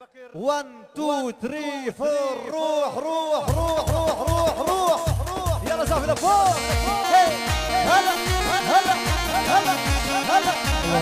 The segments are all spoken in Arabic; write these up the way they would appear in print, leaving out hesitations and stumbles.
1 2 3 4 روح روح روح روح روح روح يلا زعف لفوق. هلا هلا هلا هلا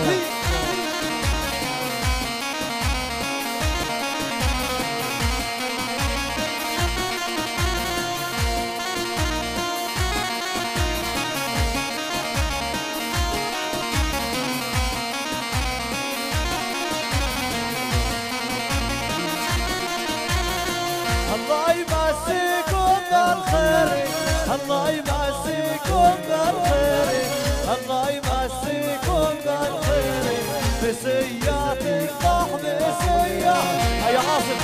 الله يمسيكم بالخير، الله يمسيكم بالخير، الله يمسيكم بالخير، مسياتي طاح مسيا يا عاصم.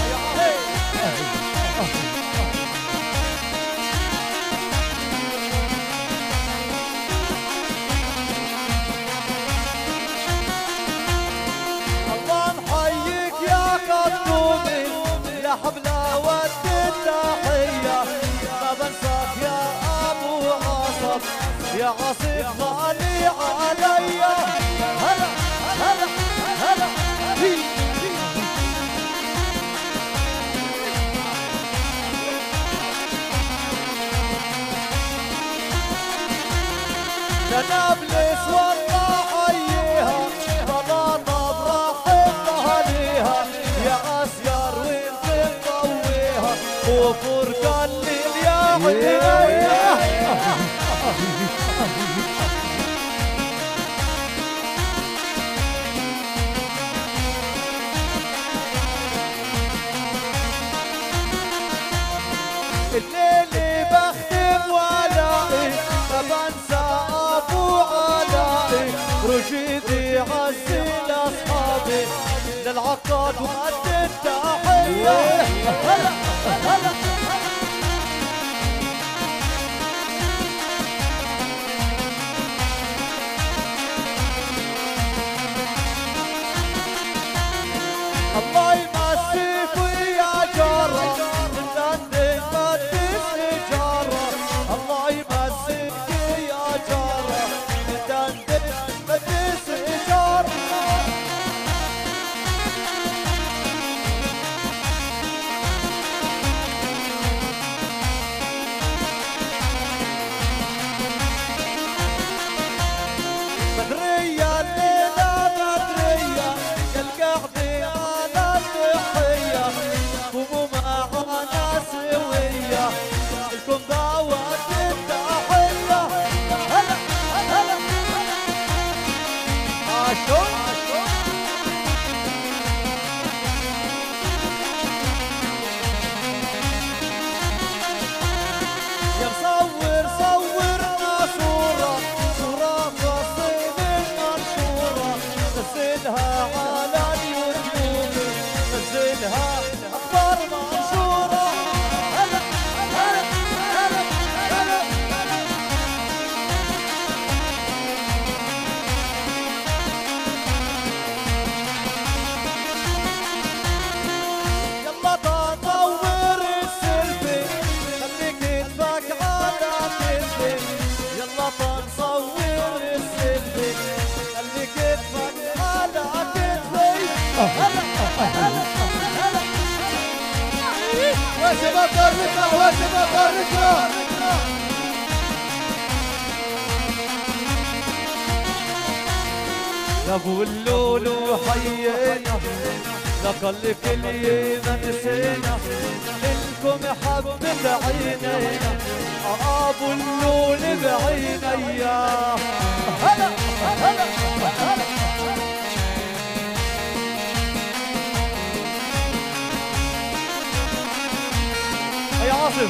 الله نحييك يا قدومي يا حبلة ود التحية، ما بنساك يا أبو عاصم يا عاصف غالي عليا. هلا هلا هلا نابلس والله حييها ظلالنا براحة أهليها يا أسيار وانت مطويها وفرقان ليل يا عينيا. الليل بختم ولائي ما بنسى ابو علائي رشيدي عزي لاصحابي للعقاد وقد التحيه. هلا هلا الله يمسيك ويا جاره الله يمسك يا جاره دندن مجلس إيجار. بدرية الليلة بدرية يا القعدة على الضحية قوموا معنا سوية لكم دعوة التحية. هلا هلا عاشور يا مصور صورنا صورة صورة فصيل المنشورة نزلها على اليوتيوب نزلها أخبار منشورة. هلا هلا هلا هلا يلا تطور السيلفي خلي كتفك على كتفي يلا تنصور السيلفي خلي كتفك على كتفي. هلا هلا هلا وشباب دارتنا وشباب دارتنا يا ابو اللولو حيينا لقلك اللي ما نسينا لكم حبة عينينا ابو اللول بعينيا. هلا هلا هلا يا عاصف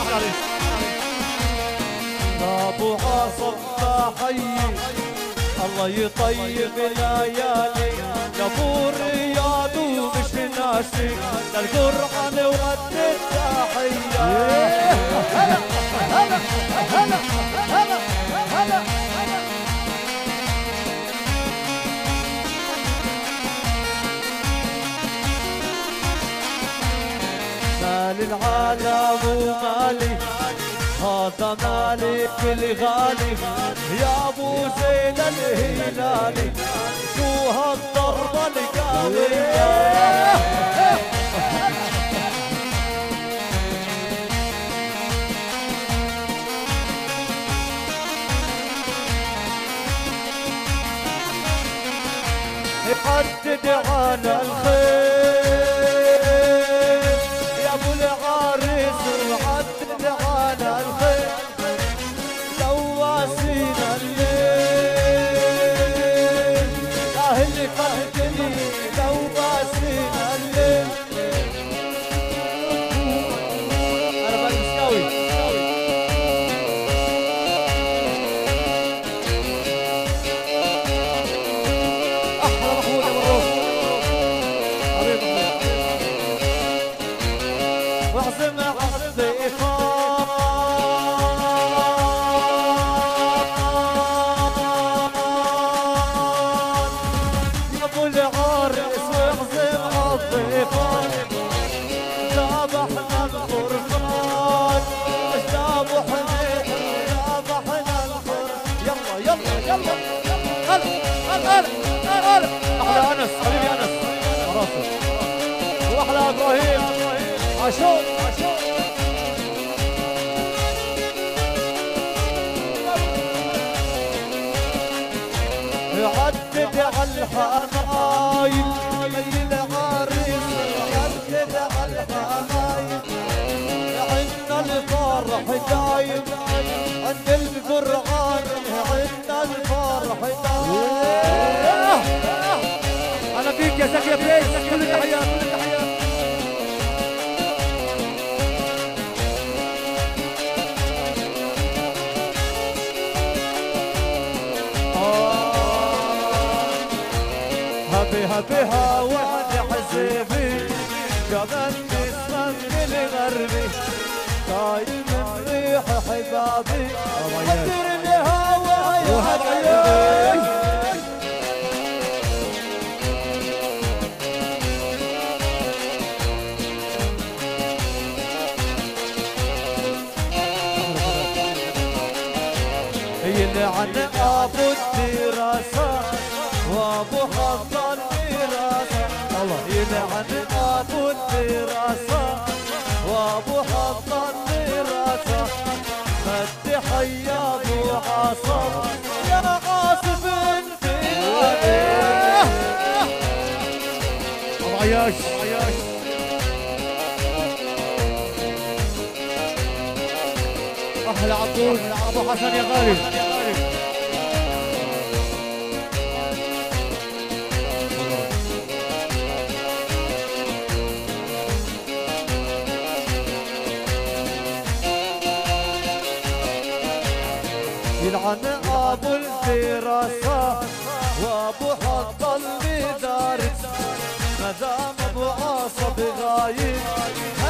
ابو عاصف تحيي الله يطيب ليالي يا ابو الرياض ومش ناسي للقرآن ورد التحية. هلا هلا هلا هلا هلا مال العالم ومالي هذا مالك الغالي يا ابو زين الهلالي شو هالضربة القوية. يعزم عالضيفان يا ابو العرس واعزم عالضيفان ذبحنا القربان ذبحنا القربان يلا يلا هلا احلى انس حبيبي انس راسه واحلى ابراهيم عاشور يعدد على الحنايل مي العريس يعدد على الحنايل عنا الفرح دايم عند القرآن عنا الفرح دايم انا فيك يا زكي يا بليز كل التحيات كل التحيات هبها وعد حزبي قبل اسمك الغربي طايل من ريح حبابي قدر الهوى يا يلعن ابو الدراسه وابو حظ الدراسه الله يلعن ابو الدراسه وابو حظ الدراسه فتحي يا ابو عاصم يا عاصف انت عياش احلى عبود ابو حسن يا غالي يلعن ابو الدراسه وابو حظ الدارس ما دام ابو عاصب غايب